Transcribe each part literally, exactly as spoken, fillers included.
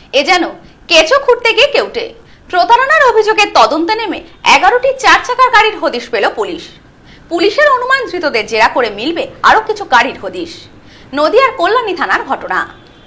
এ যেন কেঁচো খুঁড়তে গিয়ে কেউটে। প্রতারণার অভিযোগের তদন্তে নেমে এগারোটি চার চাকার গাড়ির হদিশ পেল পুলিশ। পুলিশের অনুমান ধৃতদের জেরা করে মিলবে আরো কিছু গাড়ির হদিশ। নদিয়ার কল্যাণী থানার ঘটনা।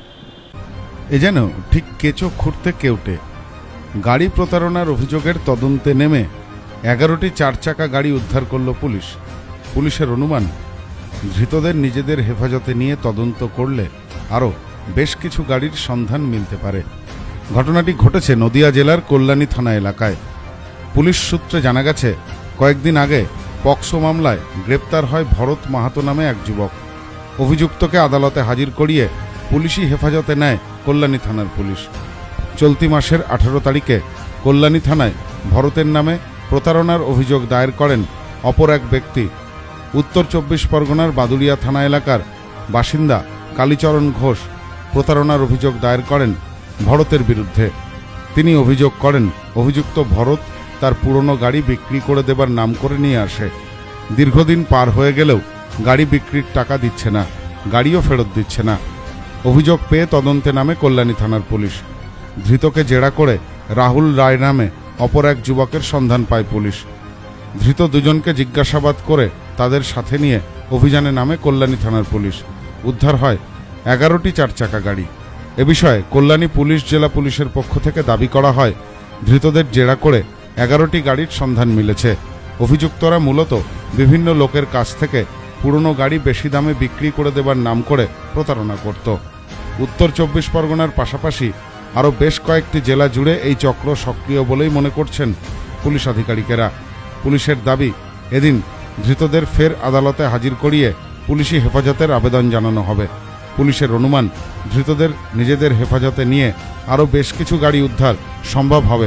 এ যেন ঠিক কেঁচো খুঁড়তে কেউটে। গাড়ি প্রতারণার অভিযোগের তদন্তে নেমে এগারোটি চার চাকা গাড়ি উদ্ধার করল পুলিশ। পুলিশের অনুমান, ধৃতদের নিজেদের হেফাজতে নিয়ে তদন্ত করলে আরও বেশ কিছু গাড়ির সন্ধান মিলতে পারে। ঘটনাটি ঘটেছে নদিয়া জেলার কল্যাণী থানা এলাকায়। পুলিশ সূত্রে জানা গেছে, কয়েকদিন আগে পক্সো মামলায় গ্রেপ্তার হয় ভরত মাহাতো নামে এক যুবক। অভিযুক্তকে আদালতে হাজির করিয়ে পুলিশি হেফাজতে নেয় কল্যাণী থানার পুলিশ। চলতি মাসের আঠারো তারিখে কল্যাণী থানায় ভরতের নামে প্রতারণার অভিযোগ দায়ের করেন অপর এক ব্যক্তি। উত্তর চব্বিশ পরগনার বাদুড়িয়া থানা এলাকার বাসিন্দা কালীচরণ ঘোষ প্রতারণার অভিযোগ দায়ের করেন ভরতের বিরুদ্ধে। তিনি অভিযোগ করেন, অভিযুক্ত ভরত তার পুরনো গাড়ি বিক্রি করে দেবার নাম করে নিয়ে আসে। দীর্ঘদিন পার হয়ে গেলেও গাড়ি বিক্রির টাকা দিচ্ছে না, গাড়িও ফেরত দিচ্ছে না। অভিযোগ পেয়ে তদন্তে নামে কল্যাণী থানার পুলিশ। ধৃতকে জেরা করে রাহুল রায় নামে অপর এক যুবকের সন্ধান পায় পুলিশ। ধৃত দুজনকে জিজ্ঞাসাবাদ করে তাদের সাথে নিয়ে অভিযানে নামে কল্যাণী থানার পুলিশ। উদ্ধার হয় এগারোটি চার চাকা গাড়ি। এ বিষয়ে কল্যাণী পুলিশ জেলা পুলিশের পক্ষ থেকে দাবি করা হয়, ধৃতদের জেরা করে এগারোটি গাড়ির সন্ধান মিলেছে। অভিযুক্তরা মূলত বিভিন্ন লোকের কাছ থেকে পুরনো গাড়ি বেশি দামে বিক্রি করে দেবার নাম করে প্রতারণা করত। উত্তর চব্বিশ পরগনার পাশাপাশি আরও বেশ কয়েকটি জেলা জুড়ে এই চক্র সক্রিয় বলেই মনে করছেন পুলিশ আধিকারিকেরা। পুলিশের দাবি, এদিন ধৃতদের ফের আদালতে হাজির করিয়ে পুলিশি হেফাজতের আবেদন জানানো হবে। পুলিশের অনুমান, ধৃতদের নিজেদের হেফাজতে নিয়ে আরও বেশ কিছু গাড়ি উদ্ধার সম্ভব হবে।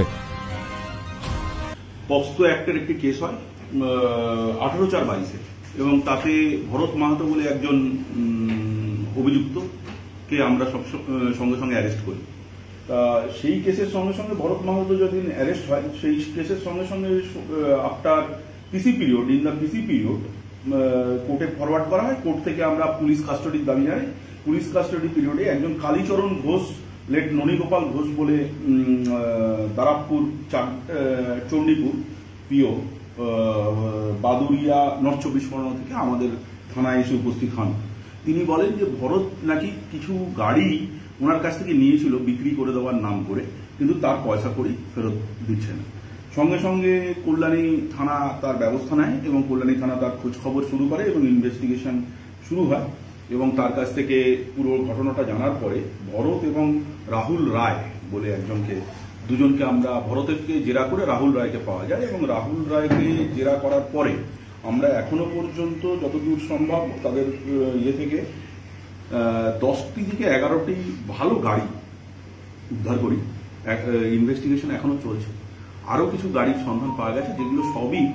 পক্সো অ্যাক্টের একটি কেস হয় আঠারো চার বাইশে, এবং তাতে ভরত মাহাতো বলে একজন অভিযুক্তকে আমরা সব সঙ্গে সঙ্গে অ্যারেস্ট করি। তা সেই কেসের সঙ্গে সঙ্গে ভরত মাহাতো যেদিন অ্যারেস্ট হয়, সেই কেসের সঙ্গে সঙ্গে after PC period in the PC period কোর্টে ফরওয়ার্ড করা হয়। কোর্ট থেকে আমরা পুলিশ কাস্টডির দাবি জানাই। পুলিশ কাস্টডি পিরিয়ডে একজন কালীচরণ ঘোষ, লেট ননীগোপাল ঘোষ বলে দারাবপুর চণ্ডীপুর পিও বাদুড়িয়া নর্থ চব্বিশ পরগনা থেকে আমাদের থানায় এসে উপস্থিত হন। তিনি বলেন যে ভরত নাকি কিছু গাড়ি ওনার কাছ থেকে নিয়েছিল বিক্রি করে দেওয়ার নাম করে, কিন্তু তার পয়সা করি ফেরত দিচ্ছে না। সঙ্গে সঙ্গে কল্যাণী থানা তার ব্যবস্থা নেয় এবং কল্যাণী থানা তার খোঁজ খবর শুরু করে এবং ইনভেস্টিগেশন শুরু হয়। এবং তার কাছ থেকে পুরো ঘটনাটা জানার পরে ভরত এবং রাহুল রায় বলে একজনকে, দুজনকে আমরা ভরতকে জেরা করে রাহুল রায়কে পাওয়া যায়। এবং রাহুল রায়কে জেরা করার পরে আমরা এখনো পর্যন্ত যতদূর সম্ভব তাদের ইয়ে থেকে দশটি থেকে এগারোটি ভালো গাড়ি উদ্ধার করি। ইনভেস্টিগেশন এখনো চলছে। আরও কিছু গাড়ির সন্ধান পাওয়া গেছে, যেগুলো সবই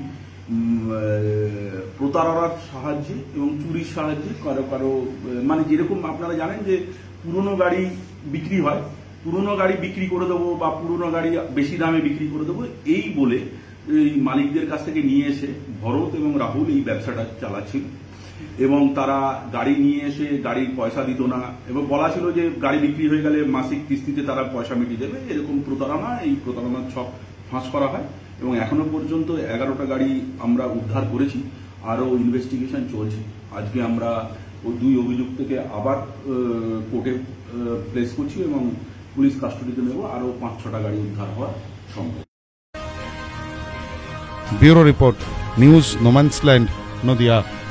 প্রতারণার সাহায্যে এবং চুরির সাহায্যে কারো কারো, মানে যেরকম আপনারা জানেন যে পুরনো গাড়ি বিক্রি হয়, পুরনো গাড়ি বিক্রি করে দেবো বা পুরনো গাড়ি বেশি দামে বিক্রি করে দেবো এই বলে এই মালিকদের কাছ থেকে নিয়ে এসে ভরত এবং রাহুল এই ব্যবসাটা চালাচ্ছিল। এবং তারা গাড়ি নিয়ে এসে গাড়ির পয়সা দিত না এবং বলা ছিল যে গাড়ি বিক্রি হয়ে গেলে মাসিক কিস্তিতে তারা পয়সা মিটিয়ে দেবে। এরকম প্রতারণা, এই প্রতারণার ছক ফাঁস করা হয় এবং এখনো পর্যন্ত এগারোটা গাড়ি আমরা উদ্ধার করেছি। আরও ইনভেস্টিগেশন চলছে। আজকে আমরা ওই দুই অভিযুক্তকে আবার কোর্টে প্লেস করছি এবং পুলিশ কাস্টডিতে নেব। আরও পাঁচ ছটা গাড়ি উদ্ধার হওয়া সম্ভব। Bureau report, news no man's land, Nadia.